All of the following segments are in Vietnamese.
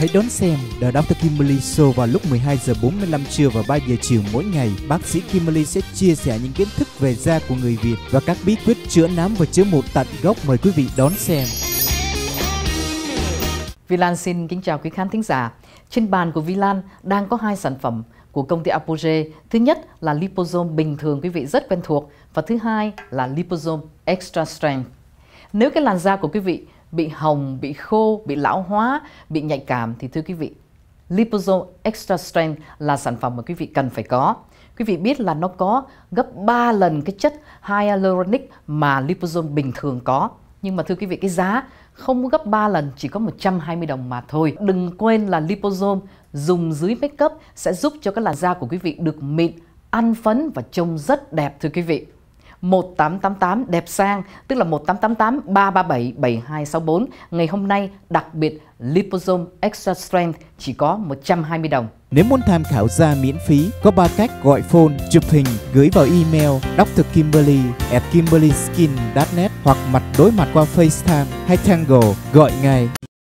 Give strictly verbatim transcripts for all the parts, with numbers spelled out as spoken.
Hãy đón xem The doctor Kimberly Show vào lúc mười hai giờ bốn mươi lăm trưa và ba giờ chiều mỗi ngày. Bác sĩ Kimberly sẽ chia sẻ những kiến thức về da của người Việt và các bí quyết chữa nám và chữa mụn tận gốc. Mời quý vị đón xem. Vi Lan xin kính chào quý khán thính giả. Trên bàn của Vi Lan đang có hai sản phẩm của công ty Apogee. Thứ nhất là Liposome bình thường quý vị rất quen thuộc, và thứ hai là Liposome Extra Strength. Nếu cái làn da của quý vị bị hồng, bị khô, bị lão hóa, bị nhạy cảm thì thưa quý vị, Liposome Extra Strength là sản phẩm mà quý vị cần phải có. Quý vị biết là nó có gấp ba lần cái chất hyaluronic mà Liposome bình thường có. Nhưng mà thưa quý vị, cái giá không gấp ba lần, chỉ có một trăm hai mươi đồng mà thôi. Đừng quên là Liposome dùng dưới make up sẽ giúp cho cái làn da của quý vị được mịn, ăn phấn và trông rất đẹp thưa quý vị. một tám tám tám đẹp sang, tức là một tám tám tám ba ba bảy bảy hai sáu bốn. Ngày hôm nay đặc biệt Liposome Extra Strength chỉ có một trăm hai mươi đồng. Nếu muốn tham khảo da miễn phí, có ba cách: gọi phone, chụp hình, gửi vào email drkimberly at kimberlyskin chấm net hoặc mặt đối mặt qua FaceTime hay Tango. Gọi ngay.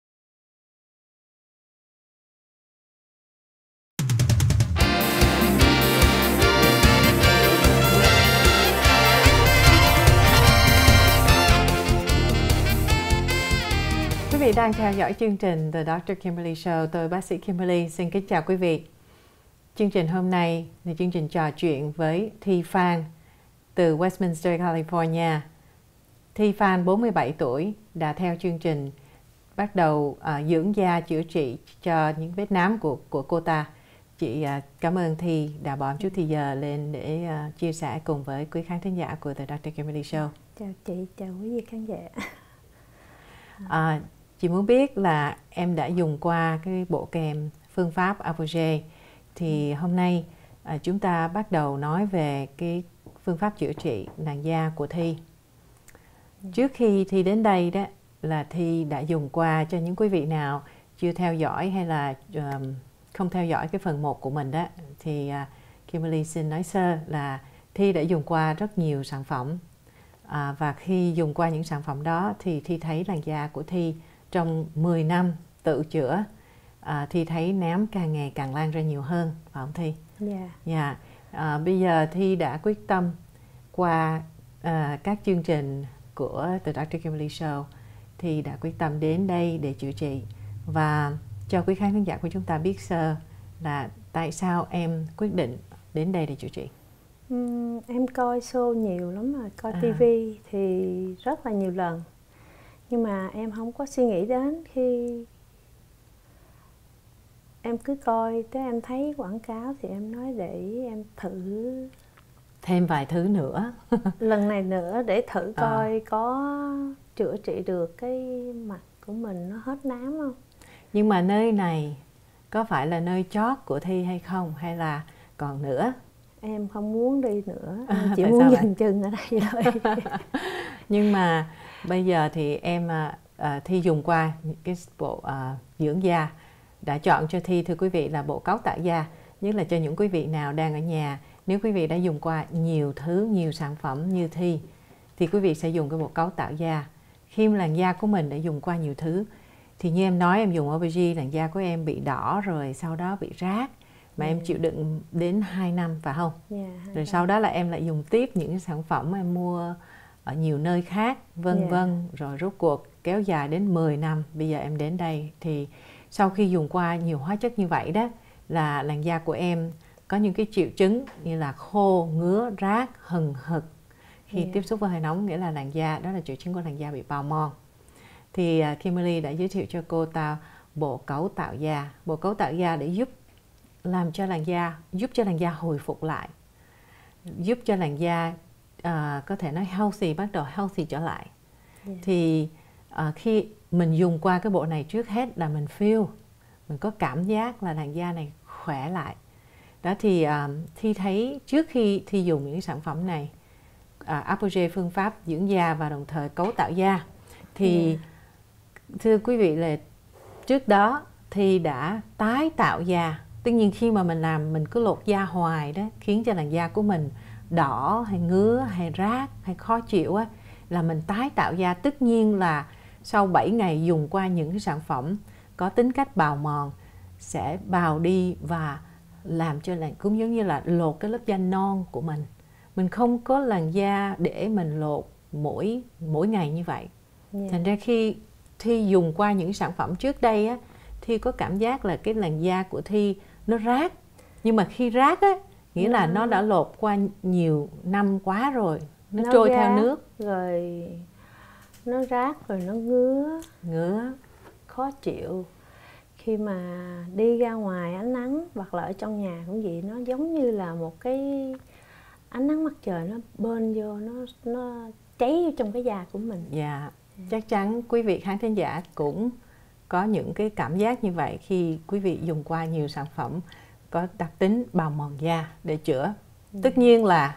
Quý vị đang theo dõi chương trình The doctor Kimberly Show. Tôi bác sĩ Kimberly xin kính chào quý vị. Chương trình hôm nay là chương trình trò chuyện với Thi Phan từ Westminster, California. Thi Phan bốn mươi bảy tuổi đã theo chương trình bắt đầu uh, dưỡng da chữa trị cho những vết nám của của cô ta. Chị uh, cảm ơn Thi đã bỏ chút thời giờ lên để uh, chia sẻ cùng với quý khán thính giả của The doctor Kimberly Show. Chào chị, chào quý vị khán giả. Uh, Chị muốn biết là em đã dùng qua cái bộ kèm phương pháp Apogee, thì hôm nay à, chúng ta bắt đầu nói về cái phương pháp chữa trị làn da của Thi. Trước khi Thi đến đây đó là Thi đã dùng qua, cho những quý vị nào chưa theo dõi hay là um, không theo dõi cái phần một của mình đó, thì uh, Kimberly xin nói sơ là Thi đã dùng qua rất nhiều sản phẩm, à, và khi dùng qua những sản phẩm đó thì Thi thấy làn da của Thi trong mười năm tự chữa, à, Thi thấy nám càng ngày càng lan ra nhiều hơn, phải không Thi? Dạ. Yeah. Yeah. À, bây giờ Thi đã quyết tâm qua à, các chương trình của The doctor Kimberly Show, Thi đã quyết tâm đến đây để chữa trị. Và cho quý khán giả của chúng ta biết sơ là tại sao em quyết định đến đây để chữa trị. Uhm, em coi show nhiều lắm rồi, coi à. ti vi thì rất là nhiều lần. Nhưng mà em không có suy nghĩ đến khi em cứ coi, tới em thấy quảng cáo thì em nói để em thử thêm vài thứ nữa. lần này nữa để thử coi à. có chữa trị được cái mặt của mình nó hết nám không. Nhưng mà nơi này có phải là nơi chót của Thi hay không, hay là còn nữa? Em không muốn đi nữa, em chỉ muốn dừng chân ở đây thôi. Nhưng mà bây giờ thì em uh, Thi dùng qua cái bộ uh, dưỡng da đã chọn cho Thi, thưa quý vị, là bộ cấu tạo da. Nhất là cho những quý vị nào đang ở nhà, nếu quý vị đã dùng qua nhiều thứ, nhiều sản phẩm như Thi, thì quý vị sẽ dùng cái bộ cấu tạo da. Khi làn da của mình đã dùng qua nhiều thứ, thì như em nói, em dùng Apogee, làn da của em bị đỏ rồi sau đó bị rát, mà yeah. em chịu đựng đến hai năm, phải không? Yeah, rồi sau đó là em lại dùng tiếp những cái sản phẩm em mua ở nhiều nơi khác, vân yeah. vân, rồi rốt cuộc kéo dài đến mười năm. Bây giờ em đến đây thì sau khi dùng qua nhiều hóa chất như vậy đó, là làn da của em có những cái triệu chứng như là khô, ngứa, rát, hừng hực khi yeah. tiếp xúc với hơi nóng, nghĩa là làn da, đó là triệu chứng của làn da bị bào mòn. Thì uh, Kimberly đã giới thiệu cho cô ta bộ cấu tạo da, bộ cấu tạo da để giúp làm cho làn da, giúp cho làn da hồi phục lại, giúp cho làn da uh, có thể nói healthy, bắt đầu healthy trở lại. Yeah. Thì uh, khi mình dùng qua cái bộ này, trước hết là mình feel, mình có cảm giác là làn da này khỏe lại. Đó thì uh, Thi thấy trước khi Thi dùng những sản phẩm này, uh, Apogee phương pháp dưỡng da và đồng thời cấu tạo da, thì yeah. thưa quý vị là trước đó Thi đã tái tạo da. Tất nhiên khi mà mình làm, mình cứ lột da hoài đó, khiến cho làn da của mình đỏ hay ngứa hay rát hay khó chịu á, là mình tái tạo da. Tất nhiên là sau bảy ngày dùng qua những cái sản phẩm có tính cách bào mòn sẽ bào đi và làm cho làn cũng giống như là lột cái lớp da non của mình. Mình không có làn da để mình lột mỗi mỗi ngày như vậy. Yeah. Thành ra khi Thi dùng qua những sản phẩm trước đây á, Thi có cảm giác là cái làn da của Thi nó rát. Nhưng mà khi rát á, nghĩa yeah. là nó đã lột qua nhiều năm quá rồi, nó, nó trôi rát, theo nước rồi nó rát rồi nó ngứa, ngứa, khó chịu. Khi mà đi ra ngoài ánh nắng hoặc là ở trong nhà cũng vậy, nó giống như là một cái ánh nắng mặt trời nó bơn vô, nó nó cháy vô trong cái da của mình. Dạ, yeah. Chắc chắn quý vị khán thính giả cũng có những cái cảm giác như vậy khi quý vị dùng qua nhiều sản phẩm có đặc tính bào mòn da để chữa. Ừ. Tất nhiên là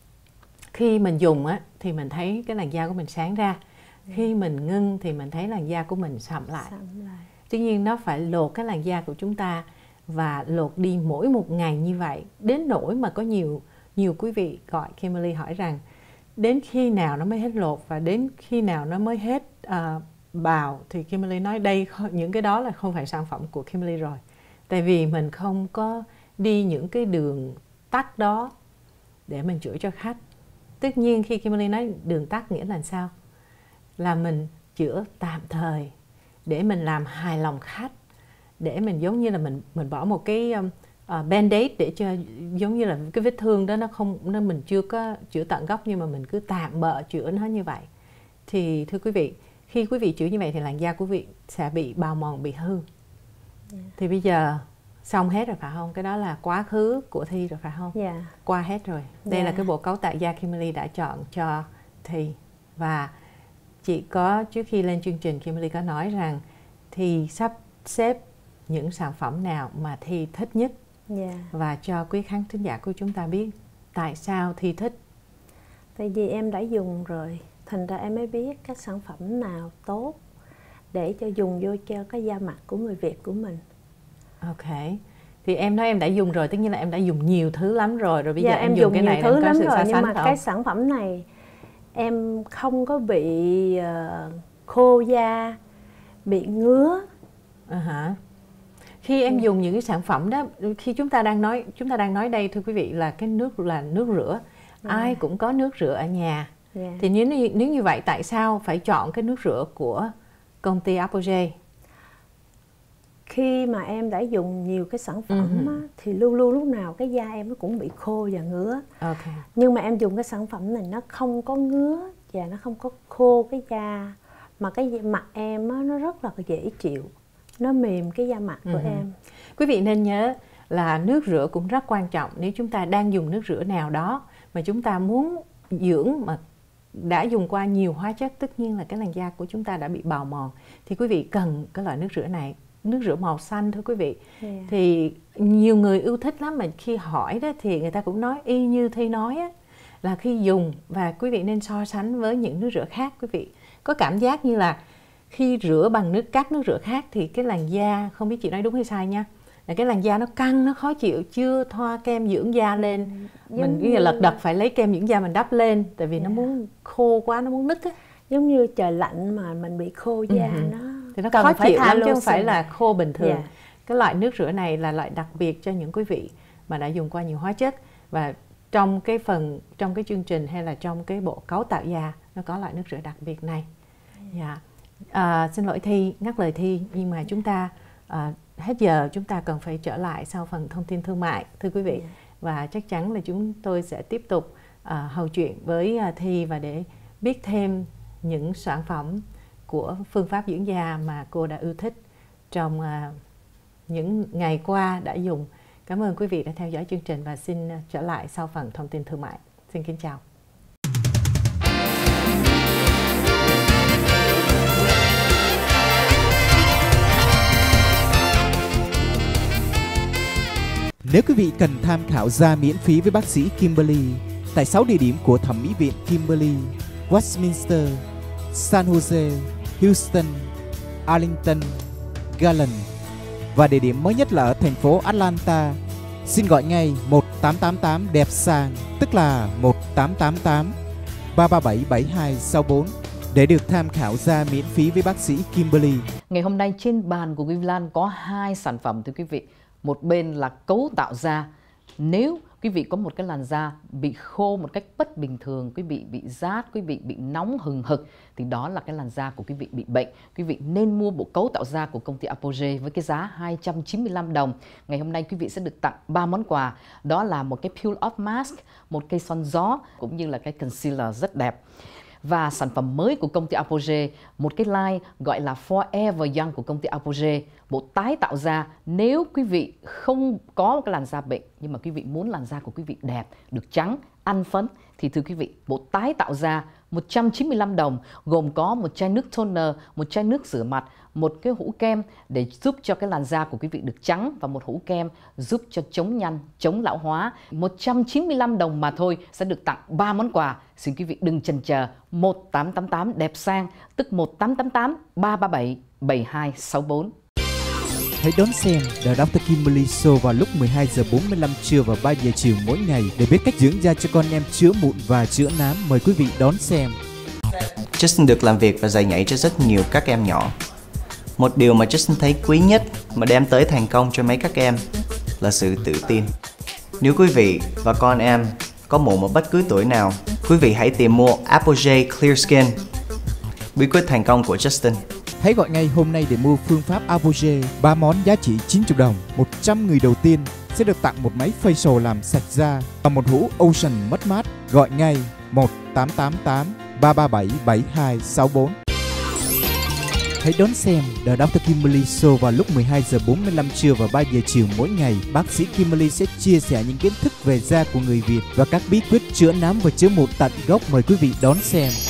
khi mình dùng á, thì mình thấy cái làn da của mình sáng ra. Ừ. Khi mình ngưng thì mình thấy làn da của mình sạm lại. Sạm lại. Tuy nhiên nó phải lột cái làn da của chúng ta và lột đi mỗi một ngày như vậy. Đến nỗi mà có nhiều nhiều quý vị gọi Kimberly hỏi rằng đến khi nào nó mới hết lột và đến khi nào nó mới hết uh, bào, thì Kimberly nói đây, những cái đó là không phải sản phẩm của Kimberly rồi. Tại vì mình không có đi những cái đường tắt đó để mình chữa cho khách. Tất nhiên khi Kimberly nói đường tắt nghĩa là sao? Là mình chữa tạm thời để mình làm hài lòng khách, để mình giống như là mình mình bỏ một cái um, uh, band-aid để cho giống như là cái vết thương đó nó không nó mình chưa có chữa tận gốc, nhưng mà mình cứ tạm bợ chữa nó như vậy. Thì thưa quý vị, khi quý vị chữa như vậy thì làn da của quý vị sẽ bị bào mòn, bị hư. Yeah. Thì bây giờ xong hết rồi phải không? Cái đó là quá khứ của Thi rồi phải không? Yeah. Qua hết rồi. Đây yeah. là cái bộ cấu tạo da Kimberly đã chọn cho Thi. Và chị có, trước khi lên chương trình, Kimberly có nói rằng Thi sắp xếp những sản phẩm nào mà Thi thích nhất. Yeah. Và cho quý khán thính giả của chúng ta biết tại sao Thi thích. Tại vì em đã dùng rồi, thành ra em mới biết các sản phẩm nào tốt để cho dùng vô cho cái da mặt của người Việt của mình. Ok. Thì em nói em đã dùng rồi, tất nhiên là em đã dùng nhiều thứ lắm rồi. Rồi bây dạ, giờ em, em dùng, dùng cái nhiều này thứ em có lắm sự rồi, so nhưng sánh mà không? cái sản phẩm này em không có bị uh, khô da, bị ngứa. Uh-huh. Khi em ừ. dùng những cái sản phẩm đó, khi chúng ta đang nói chúng ta đang nói đây thưa quý vị là cái nước là nước rửa. Yeah. Ai cũng có nước rửa ở nhà. Yeah. Thì nếu nếu như vậy tại sao phải chọn cái nước rửa của công ty Apogee? Khi mà em đã dùng nhiều cái sản phẩm uh-huh. á, thì luôn luôn lúc nào cái da em nó cũng bị khô và ngứa. Okay. Nhưng mà em dùng cái sản phẩm này nó không có ngứa và nó không có khô cái da, mà cái mặt em á, nó rất là dễ chịu, nó mềm cái da mặt của uh-huh. em. Quý vị nên nhớ là nước rửa cũng rất quan trọng. Nếu chúng ta đang dùng nước rửa nào đó mà chúng ta muốn dưỡng mà đã dùng qua nhiều hóa chất, tất nhiên là cái làn da của chúng ta đã bị bào mòn, thì quý vị cần cái loại nước rửa này. Nước rửa màu xanh thưa quý vị. Yeah. Thì nhiều người yêu thích lắm, mà khi hỏi đó thì người ta cũng nói y như Thi nói á, là khi dùng, và quý vị nên so sánh với những nước rửa khác. Quý vị có cảm giác như là khi rửa bằng nước các nước rửa khác thì cái làn da, không biết chị nói đúng hay sai nha, là cái làn da nó căng, nó khó chịu, chưa thoa kem dưỡng da lên. Giống mình như lật đật phải lấy kem dưỡng da mình đắp lên, tại vì yeah. nó muốn khô quá, nó muốn nứt á. Giống như trời lạnh mà mình bị khô da, uh-huh. nó thì nó khó chịu lắm chứ không phải là khô bình thường. Yeah. Cái loại nước rửa này là loại đặc biệt cho những quý vị mà đã dùng qua nhiều hóa chất, và trong cái phần trong cái chương trình hay là trong cái bộ cấu tạo da nó có loại nước rửa đặc biệt này. Dạ. Yeah. À, xin lỗi Thi, ngắt lời Thi, nhưng mà chúng ta à, hết giờ chúng ta cần phải trở lại sau phần thông tin thương mại thưa quý vị. Yeah. Và chắc chắn là chúng tôi sẽ tiếp tục à, hầu chuyện với à, Thi, và để biết thêm những sản phẩm của phương pháp dưỡng da mà cô đã yêu thích trong uh, những ngày qua đã dùng. Cảm ơn quý vị đã theo dõi chương trình, và xin uh, trở lại sau phần thông tin thương mại. Xin kính chào. Nếu quý vị cần tham khảo da miễn phí với bác sĩ Kimberly tại sáu địa điểm của thẩm mỹ viện Kimberly: Westminster, San Jose, Houston, Arlington, Garland, và địa điểm mới nhất là ở thành phố Atlanta, xin gọi ngay một tám tám tám đẹp sàng, tức là một tám tám tám ba ba bảy bảy hai sáu bốn để được tham khảo da miễn phí với bác sĩ Kimberly. Ngày hôm nay trên bàn của Vilan có hai sản phẩm thưa quý vị. Một bên là cấu tạo da. Nếu quý vị có một cái làn da bị khô một cách bất bình thường, quý vị bị rát, quý vị bị nóng hừng hực, thì đó là cái làn da của quý vị bị bệnh. Quý vị nên mua bộ cấu tạo da của công ty Apogee với cái giá hai trăm chín mươi lăm đồng. Ngày hôm nay quý vị sẽ được tặng ba món quà. Đó là một cái peel off mask, một cây son gió, cũng như là cái concealer rất đẹp. Và sản phẩm mới của công ty Apogee, một cái line gọi là Forever Young của công ty Apogee, bộ tái tạo da. Nếu quý vị không có một cái làn da bệnh nhưng mà quý vị muốn làn da của quý vị đẹp, được trắng, ăn phấn, thì thưa quý vị, bộ tái tạo da một trăm chín mươi lăm đồng, gồm có một chai nước toner, một chai nước rửa mặt, một cái hũ kem để giúp cho cái làn da của quý vị được trắng, và một hũ kem giúp cho chống nhăn, chống lão hóa. một trăm chín mươi lăm đồng mà thôi sẽ được tặng ba món quà. Xin quý vị đừng chần chờ, một tám tám tám đẹp sang, tức một tám tám tám ba ba bảy bảy hai sáu bốn. Hãy đón xem The doctor Kimberly Show vào lúc mười hai giờ bốn mươi lăm trưa và ba giờ chiều mỗi ngày để biết cách dưỡng da cho con em chữa mụn và chữa nám. Mời quý vị đón xem. Justin được làm việc và dạy nhảy cho rất nhiều các em nhỏ. Một điều mà Justin thấy quý nhất mà đem tới thành công cho mấy các em là sự tự tin. Nếu quý vị và con em có mụn ở bất cứ tuổi nào, quý vị hãy tìm mua Apogee Clear Skin, bí quyết thành công của Justin. Hãy gọi ngay hôm nay để mua phương pháp Apogee, ba món giá trị chín mươi đồng. một trăm người đầu tiên sẽ được tặng một máy facial làm sạch da và một hũ Ocean mất mát. Gọi ngay một tám tám tám ba ba bảy bảy hai sáu bốn. Hãy đón xem The doctor Kimberly Show vào lúc mười hai giờ bốn mươi lăm trưa và ba giờ chiều mỗi ngày. Bác sĩ Kimberly sẽ chia sẻ những kiến thức về da của người Việt và các bí quyết chữa nám và chữa mụn tận gốc. Mời quý vị đón xem.